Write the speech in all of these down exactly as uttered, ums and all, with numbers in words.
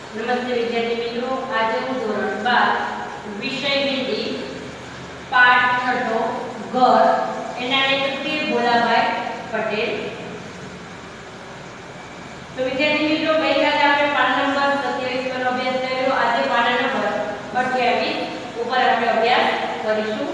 नमस्ते विद्यार्थी मित्रों, आज हूँ धोरण बार विषय हिंदी पाठ छठो घर एना लेखक भोलाभाई पटेल। तो विद्यार्थी मित्रों, गई काले आपणे पाना नंबर सत्यावीस पर अभ्यास कर्यो। आज पाना नंबर अठावीस ऊपर आपणे अभ्यास करीशुं।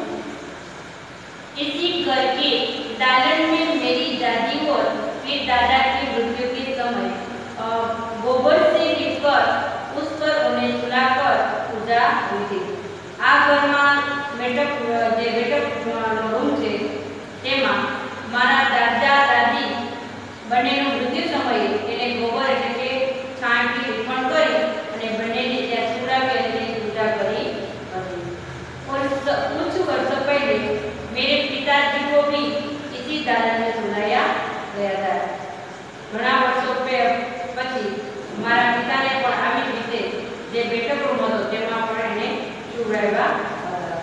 इसी घर के दालन में मेरी दादी और फिर दादा की मृत्यु के समय गोबर से लिपकर उस पर उन्हें सुलाकर पूजा हुई थी। आ घर में मेटक जे मेटक रूम छे तेमां मारा दादा दादी बनेनु मृत्यु समय एने गोबर એટલે કે છાણથી લીપણ કરી અને બંનેને ત્યાં સુલાવી અને પૂજા કરી હતી। और कुछ वर्षों पहले मेरे पिताजी को भी इसी दालन में सुलाया गया था। घણા વર્ષો પછી મારા પિતાને પણ આવી રીતે જે બેઠક રૂમ હતો તેમાં પણ એને સુવડાવ્યા હતા।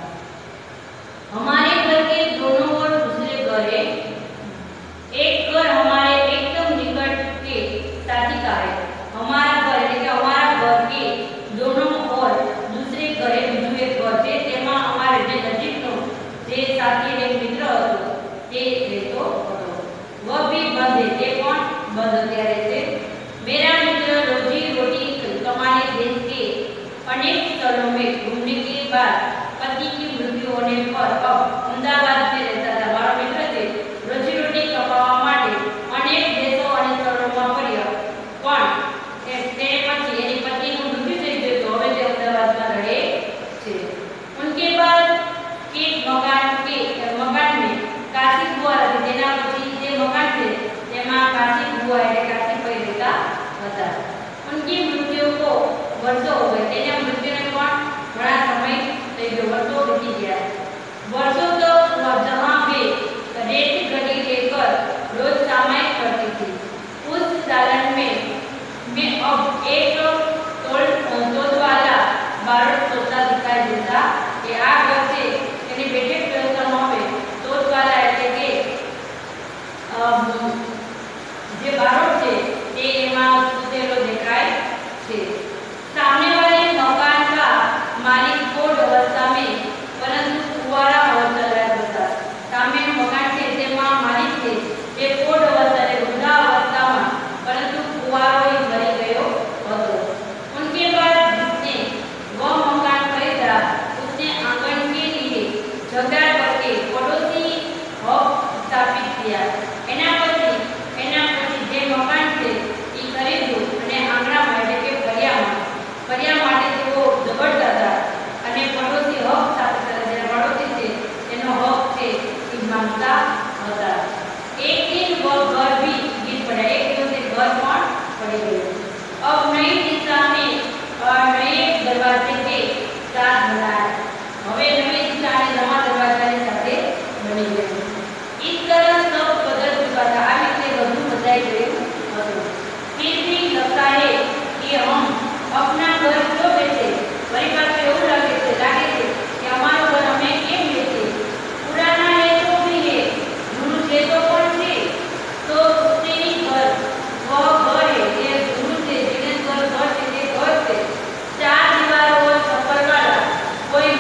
हमारे घर के दोनों ओर दूसरे घर है। एक घर हमारे एकदम निकट के साथी का है। हमारा घर એટલે કે हमारा घर के दोनों ओर दूसरे घर है બીજું એક ઘર છે તેમાં અમારે જે નજીકનો જે સાથી અને મિત્ર હતો તે રહેતો હતો। वह भी बंद है, તે પણ बंद અત્યારે છે। मेरा मित्र रोजी रोटी कमाने देश के अनेक स्थलों में घूमने के बाद पति की मृत्यु होने पर अब अहमदाबाद में रहता था। मारो मित्र थे रोजी रोटी कमावा માટે अनेक देशों અને સ્થળોમાં ફર્યા, પણ તે પછી એની પતિનું મૃત્યુ થઈ ગયું તો હવે તે અમદાવાદમાં રહે છે। उनके बाद के मकान के मकान में काशी बुआ रहती। તેના પછી જે મકાન છે તેમાં કાशी बुआ એટલે કાशी ભાઈ રહેતા હતા। उनकी मृत्यु को वर्षों हो गए। તેના મૃત્યુને પણ ઘણા સમય થઈ ગયો, વર્ષો વીતી ગયા। वर्षों तक वह जहाँ वे रेत गली लेकर रोज सामायिक करती थी उस दालन में मैं अब एक तोड़ तोड़ वाला बारूद तोड़ता दिखाई देता कि आ घर से એની બેઠક વ્યવસ્થામાં હવે તોડ વાળા એટલે કે જે બારોટ છે તે એમાં સુતેલો દેખાય છે। सामने वाले मकान का मालिक कोड अवस्था में परंतु कुवारा अवस्था रहता था। सामने मकान છે તેમાં માલિક છે તે કોડ અવસ્થા એટલે વૃદ્ધા અવસ્થામાં પરંતુ કુવારો મરી ગયો હતો। उनके बाद जिसने वह मकान खरीदा उसने आंगन के लिए झगड़ा करके पड़ोसी हक स्थापित किया। એના પછી એના પછી જે મકાન છે એ ખરીદ્યું અને આંગણામાં એટલે કે ફરિયામાં ફરિયા માટે તેઓ ઝઘડતા હતા અને પડોશી હક સ્થાપિત કરે છે। પડોશી છે એનો હક છે એ માંગતા હતા। એક દિન વह घर भी गिर पड़ा। एक દિવસે ઘર પણ પડી ગયું। अब नई दिशा में नए दरवाजे के साथ बनाया। હવે નવી દિશા અને નવા દરવાજાની સાથે બની ગયું। इस तरह सब बदल चुका था। आ રીતે બધું બદલાઈ ગયું હતું। फिर भी लगता है कि हम अपना घर क्यों बेचे। મારી પાસે એવું લાગે છે લાગે છે કે અમારું ઘર અમે કેમ બેચે। પુરાના है तो भी है, જૂનું છે તો પણ છે। तो उसने ही घर वह घर है ये જૂનું છે જેને ઘર ઘર છે તે ઘર છે। ચાર દીવારો और छप्पर वाला कोई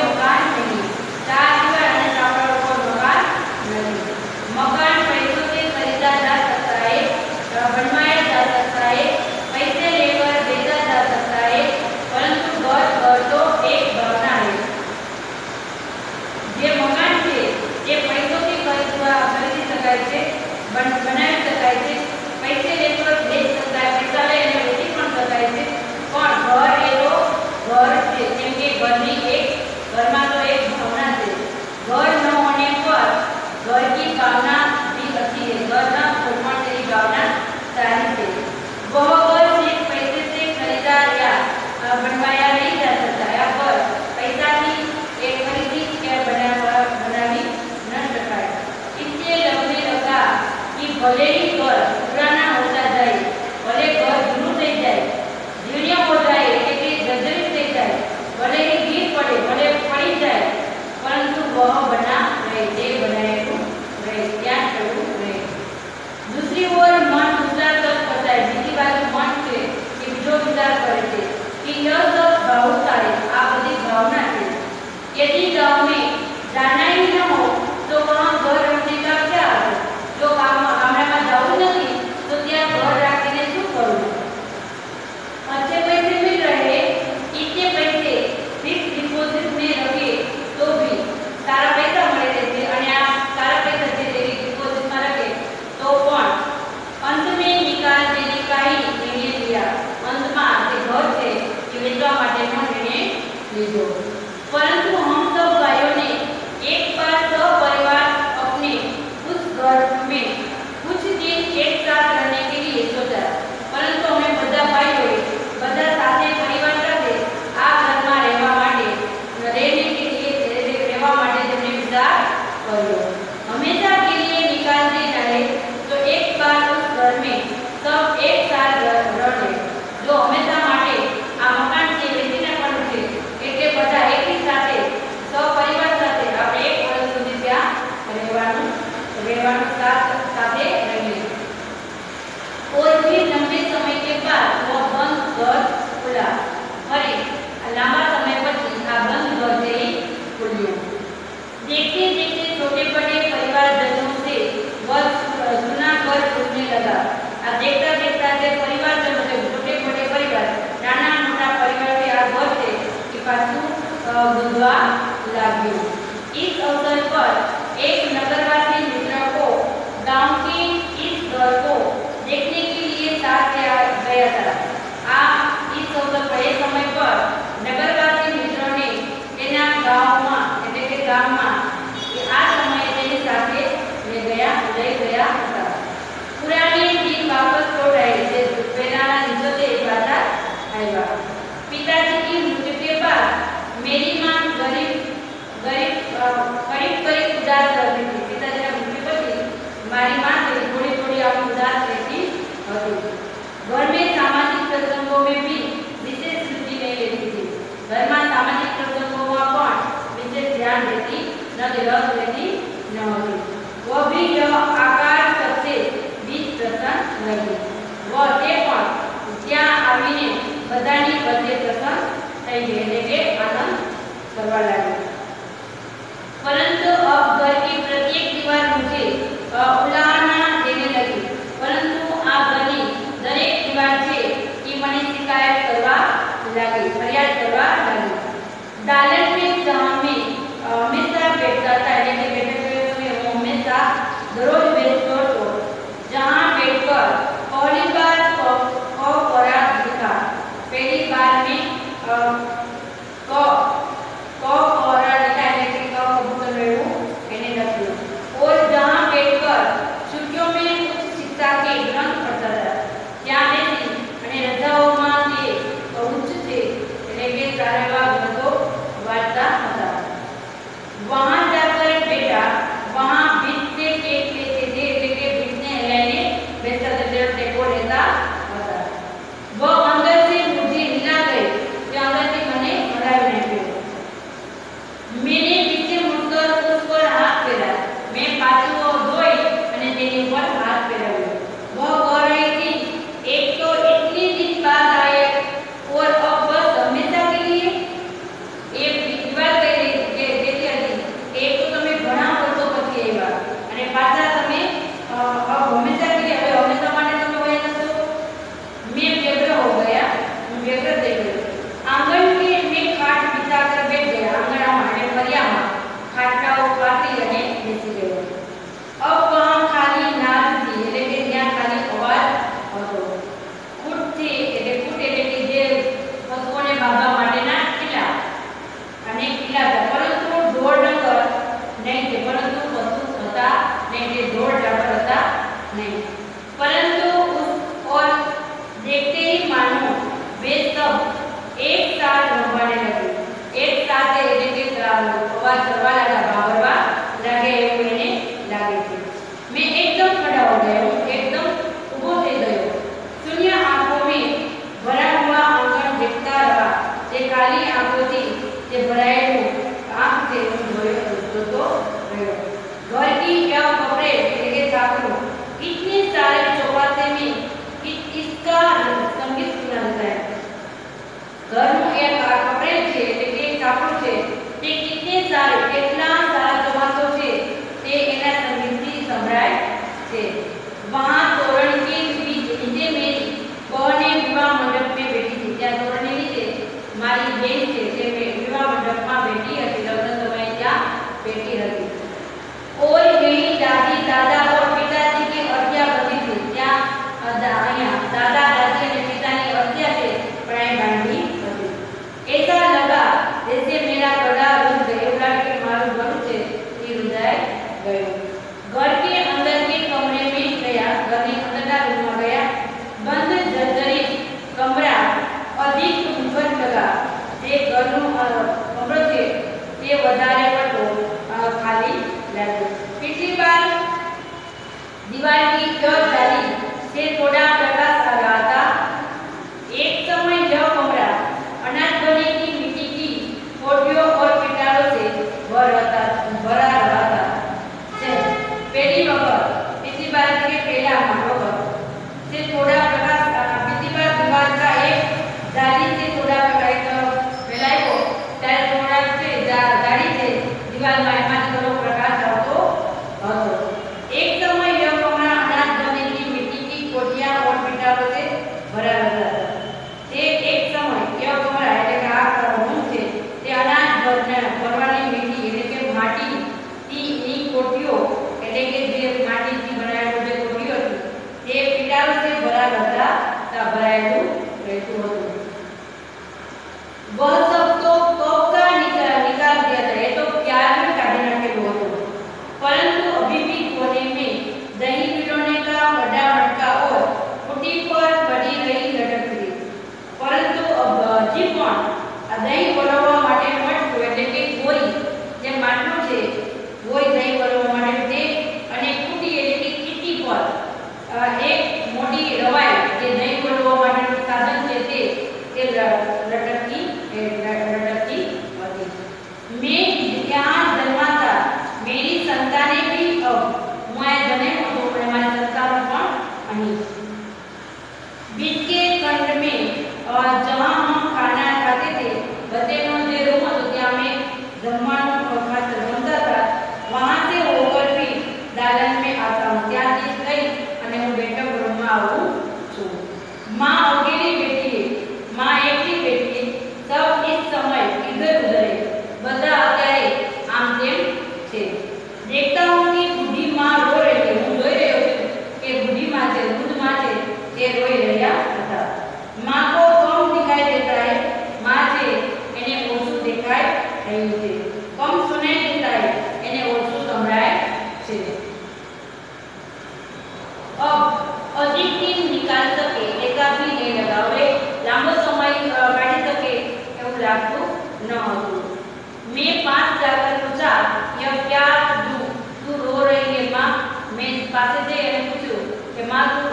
में भी विशेष रुचि नहीं लेती थी। घर में सामाजिक प्रसंगों में पण विशेष ध्यान देती न रस लेती न होती। वह भी यह आकार सबसे बीज प्रसन्न लगी। वह ते पण ત્યાં આવીને બધાની વચ્ચે પ્રસન્ન થઈ ગઈ એટલે કે આનંદ કરવા લાગી। परंतु अब घर की प्रत्येक दीवार मुझे उलाहना देने लगी। परंतु आ घरनी दरेक दीवार छे कि मने शिकायत करवा लागी, फरियाद करवा लागी। दालन में जहां में हमेशा बैठता था એટલે કે બેઠે બેઠે હું હંમેશા દરરોજ બેસતો હતો। जहां बैठकर पहली बार क परा लिखा, पहली बार में क क परा लिखा એટલે કે क कबूतर रहू એને લખ્યું। और जहां बैठकर छुट्टियों में उच्च शिक्षा के ग्रंथ पढ़ता था, ત્યાં બેસી અને રજાઓમાં તે ઉચ્ચ છે એટલે કે સારા એવા ગ્રંથો વાંચતા હતા। वहां जाकर बेटा वहां बीच से केक लेते थे એટલે કે बीचને હલાઈને બેસતા હતા, ટેકો લેતા હતા। वह अंदर से मुझे हिला गई, તે અંદરથી મને હલાવી નાખ્યો। मैंने पीछे मुड़कर उस पर हाथ फेरा, मैं पाछો જોઈ અને તેની ઉપર હાથ ફેરવ્યો। वह कह रही थी एक तो इतनी दिन बाद आए और अब बस हमेशा के लिए। एक दीवार कह रही કે કહેતી હતી એક તો તમે ઘણા વર્ષો પછી આવ્યા અને પાછા તમે अब हमेशा के लिए હવે હંમેશા માટે તમે વયા જશો। मैं व्यग्र हो गया, मैं व्यग्र થઈ ગયો। आंगन के में खाट बिछाकर बैठ गया, आंगणाમાં અને ફરિયામાં ખાટલાઓ પાથરી અને બેસી ગયો। अब वहां खाली नाद थी એટલે કે ત્યાં ખાલી અવાજ હતો। કૂટ થી એટલે કૂટ એટલે કે જે પશુઓને બાંધવા માટેના કિલ્લા અને કિલ્લા હતા, પરંતુ ઢોર ડંગર નહીં છે, પરંતુ પશુ હતા નહીં, તે ઢોર ડંગર હતા नहीं। परंतु उस और देखते ही मानो वे सब एक साथ रमवाने लगे, एक साथ એટલે કે અવાજ કરવા લાગ્યા, ભાવરવા લાગે એવું એને લાગે છે। मैं एकदम खड़ा हो गया, હું एकदम ઊભો થઈ ગયો। शून्य आंखों में भरा हुआ आंगन देखता रहा, તે ખાલી આંખોથી તે ભરાયેલું આંખ છે હું જોતો રહ્યો। घर की क्या कपड़े એટલે કે છાપરું इतने सारे चौपाते में इसका संगीत सुना देता है। घर में एक कपड़े छे એટલે કે છાપરું છે તે कितने सारे કેટલા સારા ચોપાતો છે તે એના સંગીતથી સંભળાય છે। वहां तोरण के बीच नीचे मेरी बहने विवाह मंडप में बैठी थी, ત્યાં તોરણની નીચે મારી બેન છે તે વિવાહ મંડપમાં બેઠી હતી, લગ્ન સમયે ત્યાં બેઠી હતી। और मेरी दादी दादा और पिताजी की अर्घ्या बंधी थी, ત્યાં અહીંયા દાદા દાદી અને પિતાની अर्घ्या છે પણ એ બાંધી હતી। ऐसा लगा जैसे मेरा गला रुंध गयो, એવું લાગે કે મારું ગળું છે એ રૂંધાઈ ગયું। घर के अंदर के कमरे में गया, घરની અંદરના રૂમમાં ગયા। बंद जर्जरित कमरा अधिक मुखर लगा, જે ઘરનું કમરો છે તે વધારે પડતો ખાલી લાગ્યો। पिछली बार दीवार की जो जाली से थोड़ा प्रकाश आ रहा था, एक समय यह कमरा अनाज बने की मिट्टी की कोठियों और पिटारों से भर रहा भरा रहा था। पहली वक्त पिछली बार के पहला वक्त से थोड़ा प्रकाश, पिछली बार दीवार का एक जाली से थोड़ा प्रकाश फैलायो ત્યારે થોડા છે જાળી છે દીવાલમાં એમાં થોડો પ્રકાશ આવતો હતો। एक समय यह कमरा अनाज बने की मिट्टी की कोठियां और पिटारों से भरा रहता था। તે એક સમય यह कमरा એટલે કે આ રૂમ છે તે અનાજ ભરવાની મિટ્ટી એટલે કે માટીની કોઠીઓ એટલે કે જે માટીથી બનાવેલું જે કોઠીઓ હતી તે પિટારો से भरा रहता था, ભરાયેલું રહેતું હતું। वह सब तो कब का निकाल निकाल दिया था, ये तो प्यार में काढ़ी नाखेલું હતું। परंतु अभी भी कोने में दही पिरोने का बड़ा मटका और कुटी पर पड़ी रही लटक थी। परंतु अब हજી પણ આ દહીં વળવા માટે મટકું એટલે કે ગોરી જે માટલું છે, ગોરી દહીં વળવા માટે તે અને કુટી એટલે કે કીટી પર એક મોટી રવાઈ જે દહીં વળવા માટેનું સાધન છે તે न હતું। मैं पांच जाकर पूछा यह क्या दूं, तू रो रही है माँ। मैं पासे जई અને પૂછ્યું કે माँ तू